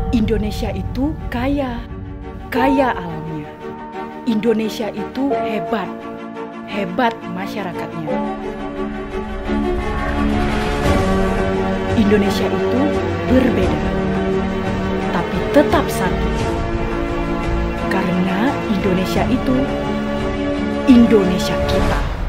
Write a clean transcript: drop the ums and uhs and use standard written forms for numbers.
Indonesia itu kaya, kaya alamnya. Indonesia itu hebat, hebat masyarakatnya. Indonesia itu berbeda, tapi tetap satu. Karena Indonesia itu Indonesia kita.